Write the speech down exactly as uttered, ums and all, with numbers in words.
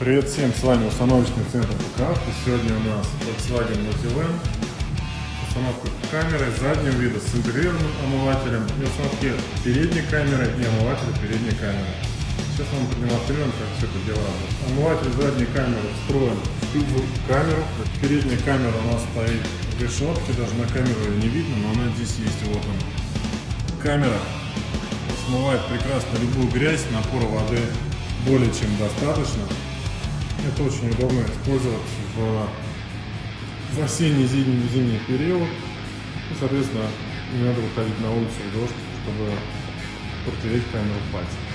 Привет всем, с вами установочный центр ПК. Сегодня у нас Volkswagen Multivan. Установка камеры заднего вида с интегрированным омывателем и установки передней камеры и омывателя передней камеры. Сейчас вам продемонстрируем, как все это дело работает. Омыватель задней камеры встроен в камеру. Передняя камера у нас стоит в решетке, даже на камеру ее не видно, но она здесь есть. Вот она. Камера смывает прекрасно любую грязь, напора воды более чем достаточно. Это очень удобно использовать в, в осенний, зимний, зимний период. И, соответственно, не надо выходить на улицу в дождь, чтобы протереть камеру пальцем.